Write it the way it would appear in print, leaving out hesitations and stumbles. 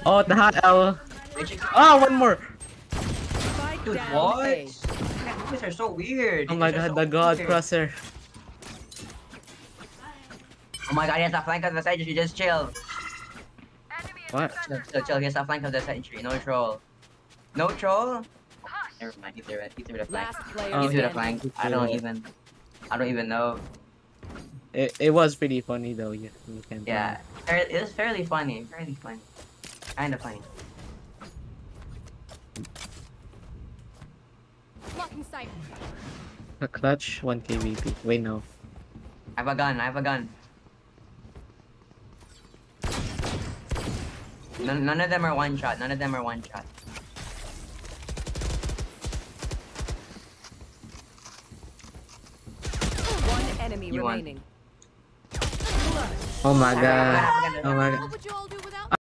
Oh, the hot L. Oh, one more. Dude, what? You guys are so weird. Oh my god, the god crosshair. Oh my god, he has a flank of the side. You just chill. What? Chill. He has a flank of the century. No troll. No troll? Never mind. He's through the flank. He's through the flank. I don't even know. It was pretty funny though. You can. Yeah. It was fairly funny. Kinda funny. Blocking sight. A clutch 1 KVP. Wait, no. I have a gun. None of them are one shot. One enemy remaining. Oh my god. Oh my god.